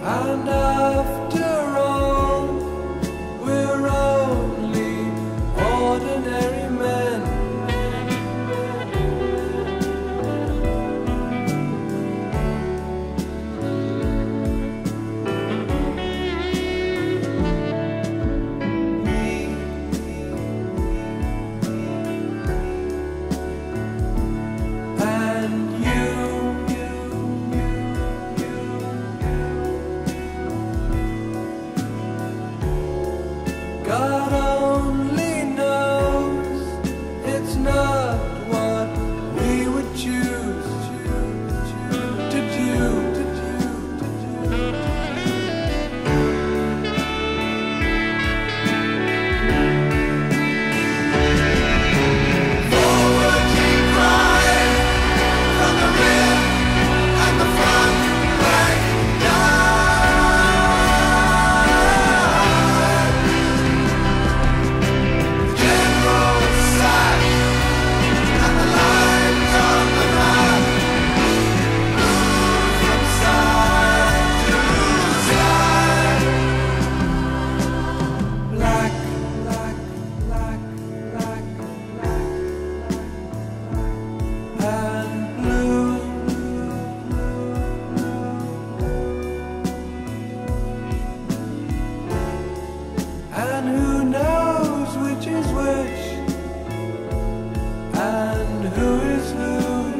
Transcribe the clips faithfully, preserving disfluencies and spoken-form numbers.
And after all, we're only ordinary men. God only knows it's not what we would choose to do. Forward he cried from the rear and the front rank died. General sat and the lines on the map moved from side to side. Black, black, black, black, black, and blue. And who knows which is which, and who is who?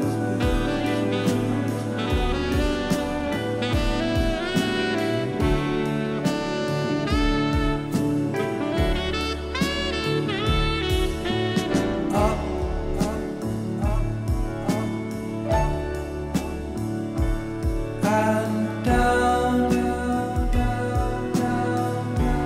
Up, up, up, up, and down, down, down,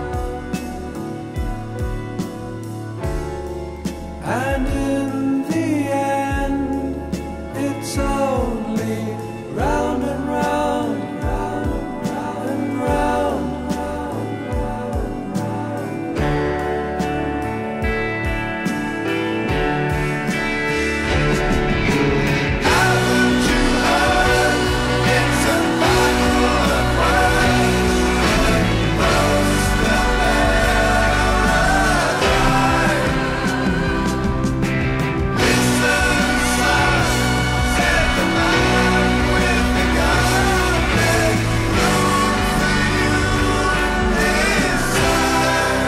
down. And in the end, it's only round and round, round, round and round, round, round, round. Haven't you heard? It's a battle of words. Most will never die. Listen, son, said the man with the gun. There's room for you inside.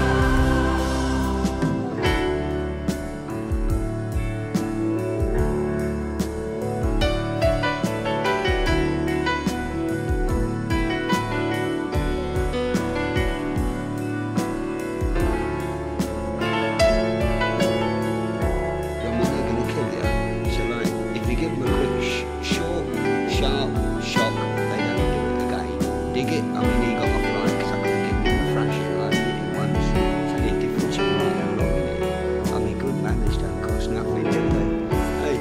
Then what they're going to kill you. So like, if you give them a quick, sh short, sharp shock, they don't do it again. Dig it. I mean, he got off like, because I couldn't give him a thrashing. I did it once. So the difference in right how long it is. I mean, good manners don't cost nothing, do they? Hey.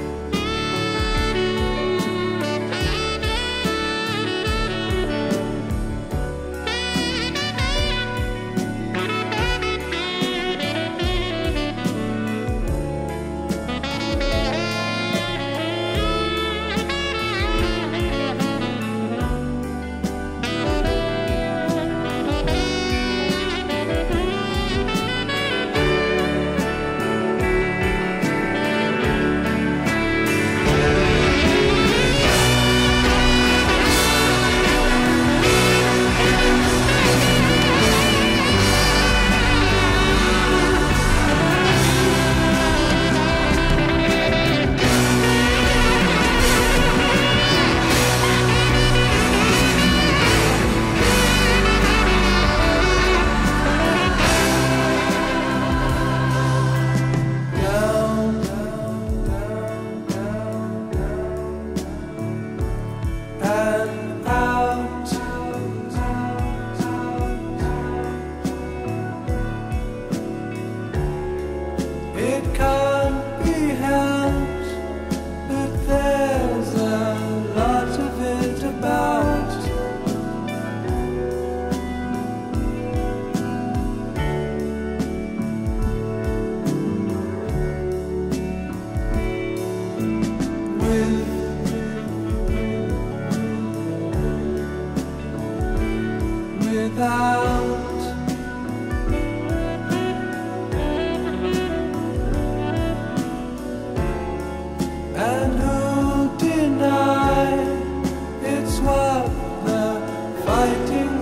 without. And who'll deny it's what the fighting